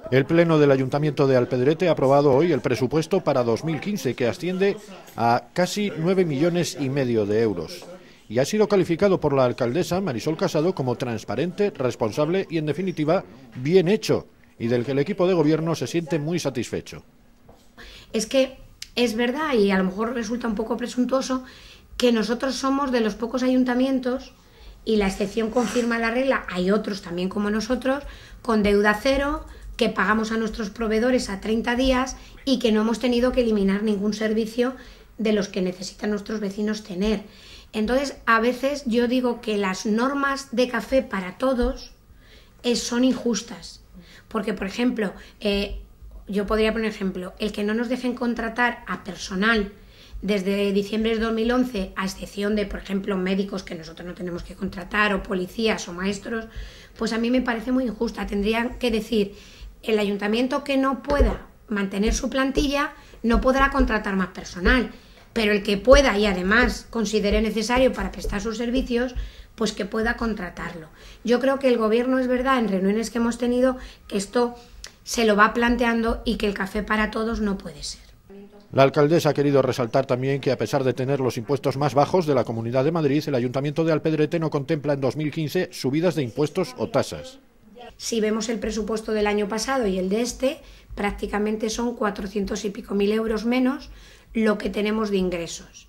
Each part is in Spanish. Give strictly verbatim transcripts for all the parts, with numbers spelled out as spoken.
El Pleno del Ayuntamiento de Alpedrete ha aprobado hoy el presupuesto para dos mil quince, que asciende a casi nueve millones y medio de euros. Y ha sido calificado por la alcaldesa Marisol Casado como transparente, responsable y, en definitiva, bien hecho, y del que el equipo de gobierno se siente muy satisfecho. Es que es verdad, y a lo mejor resulta un poco presuntuoso, que nosotros somos de los pocos ayuntamientos, y la excepción confirma la regla, hay otros también como nosotros, con deuda cero, que pagamos a nuestros proveedores a treinta días y que no hemos tenido que eliminar ningún servicio de los que necesitan nuestros vecinos tener. Entonces, a veces yo digo que las normas de café para todos eh, son injustas. Porque, por ejemplo, eh, yo podría poner ejemplo, el que no nos dejen contratar a personal desde diciembre de dos mil once, a excepción de, por ejemplo, médicos que nosotros no tenemos que contratar, o policías o maestros, pues a mí me parece muy injusta. Tendrían que decir, el ayuntamiento que no pueda mantener su plantilla no podrá contratar más personal, pero el que pueda y además considere necesario para prestar sus servicios, pues que pueda contratarlo. Yo creo que el gobierno, es verdad, en reuniones que hemos tenido, que esto se lo va planteando y que el café para todos no puede ser. La alcaldesa ha querido resaltar también que, a pesar de tener los impuestos más bajos de la Comunidad de Madrid, el Ayuntamiento de Alpedrete no contempla en dos mil quince subidas de impuestos o tasas. Si vemos el presupuesto del año pasado y el de este, prácticamente son cuatrocientos y pico mil euros menos lo que tenemos de ingresos.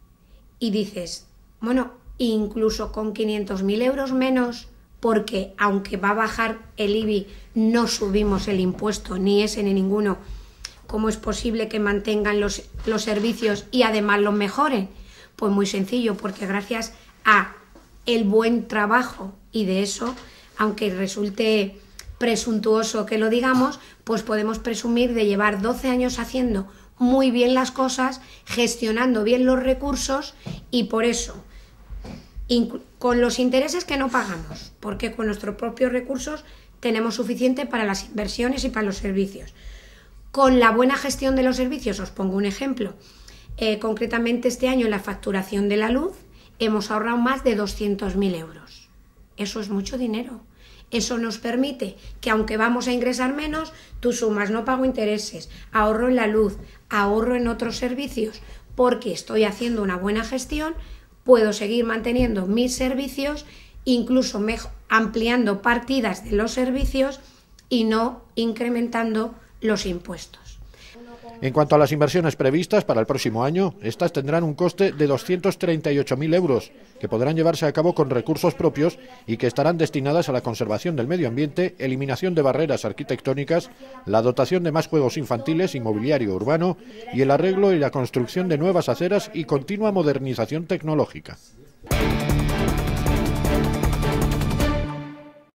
Y dices, bueno, incluso con quinientos mil euros menos, porque aunque va a bajar el I B I, no subimos el impuesto, ni ese ni ninguno, ¿cómo es posible que mantengan los, los servicios y además los mejoren? Pues muy sencillo, porque gracias a el buen trabajo, y de eso, aunque resulte presuntuoso que lo digamos, pues podemos presumir de llevar doce años haciendo muy bien las cosas, gestionando bien los recursos, y por eso, con los intereses que no pagamos, porque con nuestros propios recursos tenemos suficiente para las inversiones y para los servicios. Con la buena gestión de los servicios, os pongo un ejemplo, eh, concretamente este año en la facturación de la luz hemos ahorrado más de doscientos mil euros. Eso es mucho dinero. Eso nos permite que, aunque vamos a ingresar menos, tú sumas, no pago intereses, ahorro en la luz, ahorro en otros servicios, porque estoy haciendo una buena gestión, puedo seguir manteniendo mis servicios, incluso ampliando partidas de los servicios y no incrementando los impuestos. En cuanto a las inversiones previstas para el próximo año, estas tendrán un coste de doscientos treinta y ocho mil euros, que podrán llevarse a cabo con recursos propios y que estarán destinadas a la conservación del medio ambiente, eliminación de barreras arquitectónicas, la dotación de más juegos infantiles y mobiliario urbano, y el arreglo y la construcción de nuevas aceras y continua modernización tecnológica.